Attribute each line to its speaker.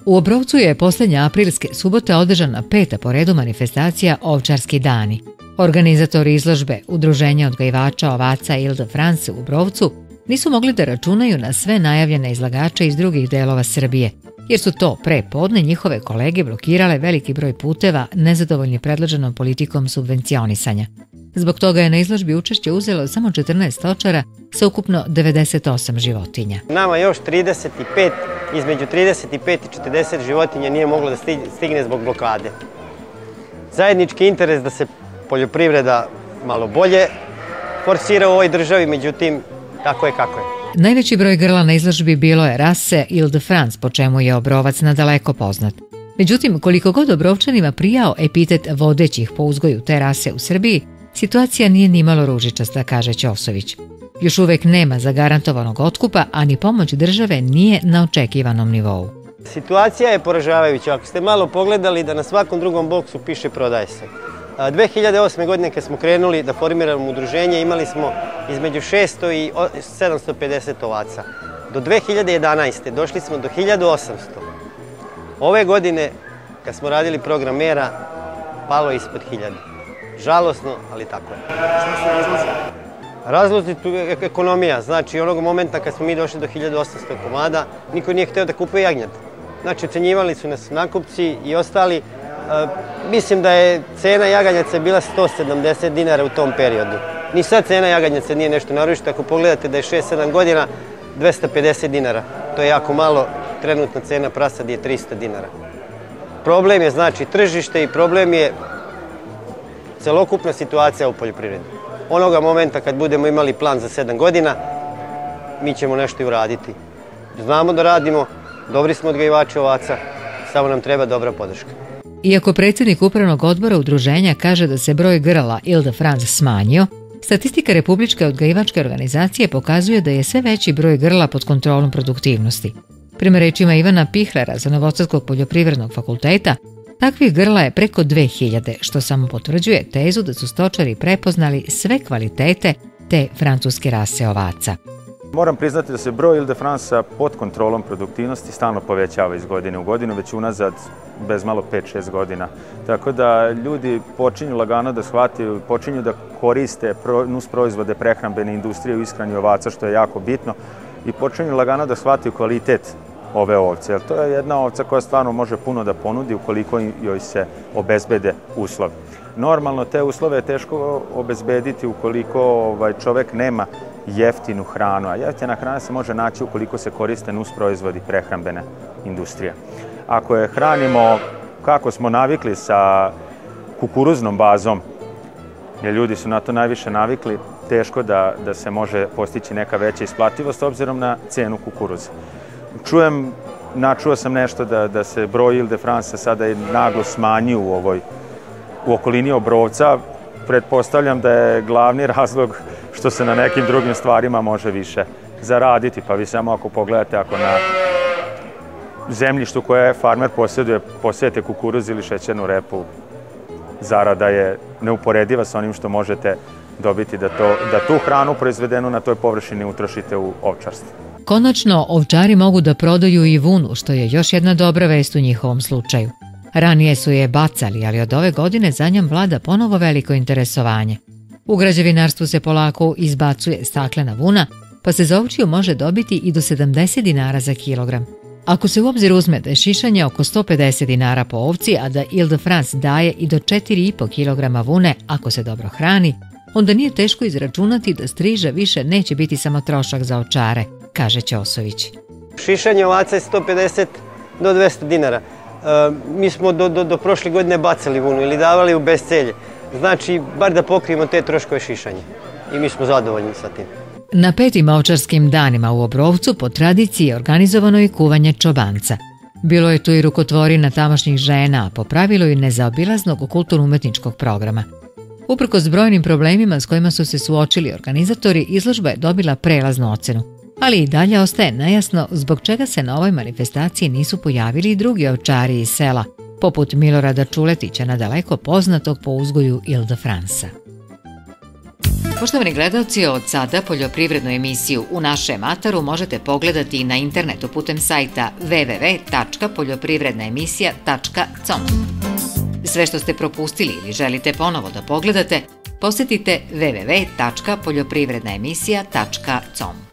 Speaker 1: U Obrovcu je posljednja aprilske subote održana 5. po redu manifestacija Ovčarski dani. Organizatori izložbe Udruženja odgajivača ovaca Ile de France u Obrovcu nisu mogli da računaju na sve najavljene izlagače iz drugih delova Srbije, jer su to pre podne njihove kolege blokirale veliki broj puteva nezadovoljni predloženom politikom subvencionisanja. Zbog toga je na izložbi učešće uzelo samo 14 stočara sa ukupno 98 životinja.
Speaker 2: Nama još 35, između 35 i 40 životinja nije moglo da stigne zbog blokade. Zajednički interes da se poljoprivreda malo bolje forsira u ovoj državi, međutim, tako je kako je.
Speaker 1: Najveći broj grla na izložbi bilo je rase Ile de France, po čemu je Obrovac nadaleko poznat. Međutim, koliko god Obrovčanima prijao epitet vodećih po uzgoju te rase u Srbiji, situacija nije nimalo ružičasta, kaže Ćosović. Još uvek nema zagarantovanog otkupa, a ni pomoć države nije na očekivanom nivou.
Speaker 2: Situacija je poražavajuća. Ako ste malo pogledali da na svakom drugom boksu piše prodaje se. 2008. godine kad smo krenuli da formiramo udruženje, imali smo između 600 i 750 ovaca. Do 2011. došli smo do 1800. Ove godine, kad smo radili program mera, palo je ispod 1000. Žalosno, ali tako je.
Speaker 3: Što su razlozi?
Speaker 2: Razlozi je ekonomija. Znači, onog momenta kad smo mi došli do 1800 komada, niko nije hteo da kupuje jagnjad. Znači, ocenjivali su nas nakupci i ostali. Mislim da je cena jaganjaca bila 170 dinara u tom periodu. Ni sad cena jaganjaca nije nešto naročito. Ako pogledate da je 6-7 godina, 250 dinara. To je jako malo. Trenutna cena prasadi je 300 dinara. Problem je znači tržište i problem je celokupna situacija u poljoprivredi. Onoga momenta kad budemo imali plan za 7 godina, mi ćemo nešto i uraditi. Znamo da radimo, dobri smo odgajivači ovaca, samo nam treba dobra podrška.
Speaker 1: Iako predsjednik upravnog odbora udruženja kaže da se broj grla Ile de France smanjio, statistika Republičke odgajivačke organizacije pokazuje da je sve veći broj grla pod kontrolom produktivnosti. Prema rečima Ivana Pihlera sa Novosadskog poljoprivrednog fakulteta, takvih grla je preko 2000, što samo potvrđuje tezu da su stočari prepoznali sve kvalitete te francuske rase ovaca.
Speaker 3: Moram priznati da se broj Ile de France pod kontrolom produktivnosti stalno povećava iz godine u godinu, već unazad bez malo 5-6 godina. Tako da ljudi počinju lagano da shvataju, počinju da koriste nus proizvode prehrambene industrije u ishrani ovaca, što je jako bitno, i počinju lagano da shvataju kvalitet ove ovce. Jer to je jedna ovca koja stvarno može puno da ponudi ukoliko joj se obezbede uslovi. Normalno te uslove je teško obezbediti ukoliko čovek nema jeftinu hranu, a jeftina hrana se može naći ukoliko se koriste nus proizvodi prehrambene industrije. Ako je hranimo kako smo navikli sa kukuruznom bazom, jer ljudi su na to najviše navikli, teško da se može postići neka veća isplativost obzirom na cenu kukuruza. Načuo sam nešto da se broj Ile de France sada je naglo smanjio u okolini Obrovca. Pretpostavljam da je glavni razlog što se na nekim drugim stvarima može više zaraditi. Pa vi samo ako pogledate, ako na zemljištu koje farmer posjeduje, posijete kukuruz ili šećernu repu, zarada je neuporediva sa onim što možete dobiti da tu hranu proizvedenu na toj površini utrošite u ovčarstvo.
Speaker 1: Konačno, ovčari mogu da prodaju i vunu, što je još jedna dobra vest u njihovom slučaju. Ranije su je bacali, ali od ove godine za njom vlada ponovo veliko interesovanje. U građevinarstvu se polako izbacuje staklena vuna, pa se za ovčiju može dobiti i do 70 dinara za kilogram. Ako se u obzir uzme da je šišanje oko 150 dinara po ovci, a da Ile de France daje i do 4,5 kilograma vune ako se dobro hrani, onda nije teško izračunati da striža više neće biti samo trošak za ovčare, kaže Ćosović.
Speaker 2: Šišanje ovaca je 150 do 200 dinara. Mi smo do prošle godine bacali vunu ili davali u bescelje. Znači, bar da pokrijemo te troškove šišanja. I mi smo zadovoljni sa tim.
Speaker 1: Na 5. ovčarskim danima u Obrovcu po tradiciji je organizovano i kuvanje čobanca. Bilo je tu i rukotvorina tamošnjih žena, a po pravilu i nezaobilaznog kulturno-umetničkog programa. Uprkos brojnim problemima s kojima su se suočili organizatori, izložba je dobila prelaznu ocenu. Ali i dalje ostaje nejasno zbog čega se na ovoj manifestaciji nisu pojavili i drugi ovčari iz sela, poput Milorada Čuletića, nadaleko poznatog po uzgoju Ile de France. Poštovani gledalci, od sada poljoprivrednu emisiju U našem ataru možete pogledati na internetu putem sajta www.poljoprivrednaemisija.com. Sve što ste propustili ili želite ponovo da pogledate, posetite www.poljoprivrednaemisija.com.